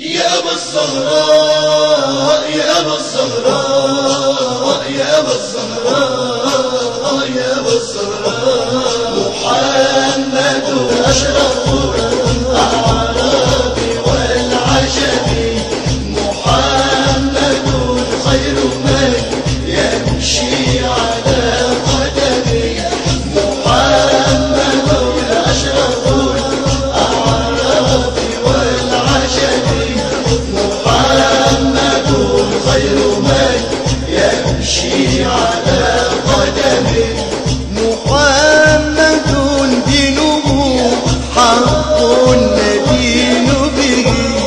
يا أبا الزهراء يا أبا الزهراء يا أبا الزهراء يا أبا الزهراء محمد أشرف الأعراب والعجم محمد خير من يمشي على قدمه محمد أشرف الأعراب والعجم محمد خير من يمشي على قدمه محمد دينه حق ندين به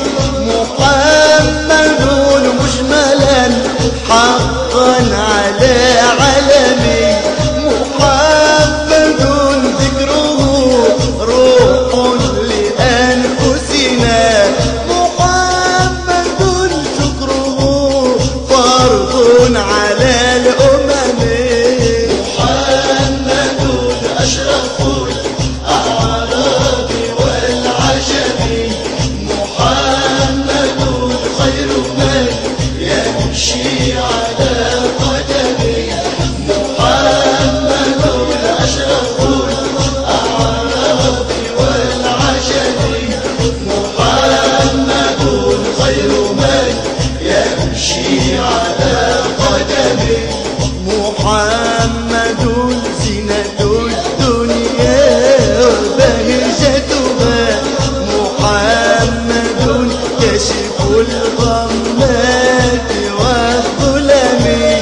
محمد مجملا حقا على علمه محمد ذكره روح لأنفسنا محمد شكره فرض على الأمم محمد أشرف الأعراب والعجم محمد خير من يمشي على قدمه محمد أشرف الأعراب والعجم محمد خير من يمشي على قدمه محمد زينة الدنيا وبهجتها محمد كشف الغمات والظلم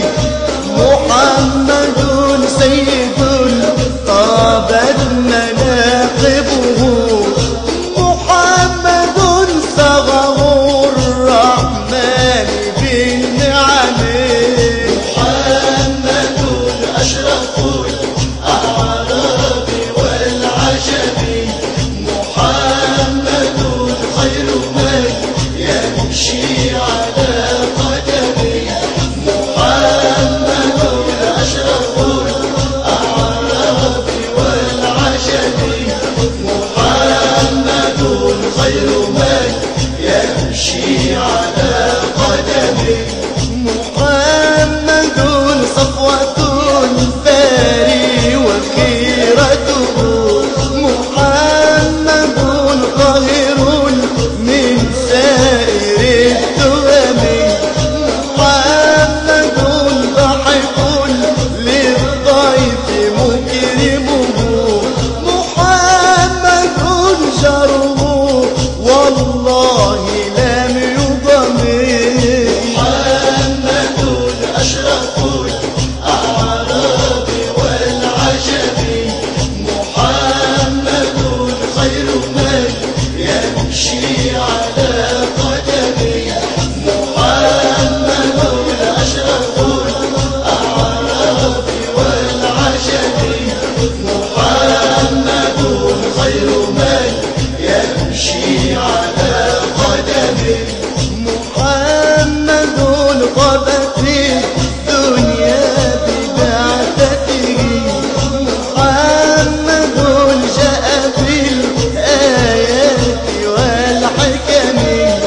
محمد سيد طابت مناقبه محمد صغر الرحمن بالنعم محمد أشرف الأعراب والعجم محمد خير من يمشي على قدمه محمد أشرف الأعراب والعجم محمد خير من يمشي على قدمه محمد صفوة الفاري وخيرته محمد قاهر من سائر التهم محمد ضاحك للضيف مكرمه محمد جره والله لم يضمن محمد أشرف الأعراب والعجم محمد خير من يمشي على قدمه محمد أشرف الأعراب والعجم محمد خير من يمشي على قدمه محمد غابت الدنيا ببعثته محمد جاء بالآيات والحكم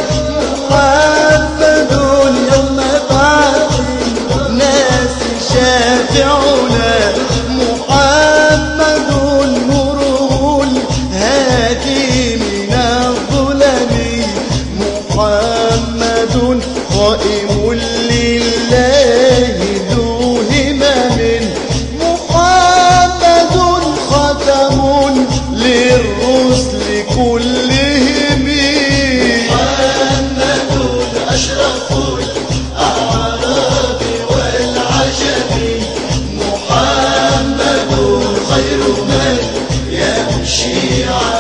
محمد يوم بعث الناس شافعنا محمد نوره الهادي من الظلم محمد قائم لله ذو همم محمد ختم للرسل كلهم محمد أشرف الأعراب والعجم محمد خير من يمشي على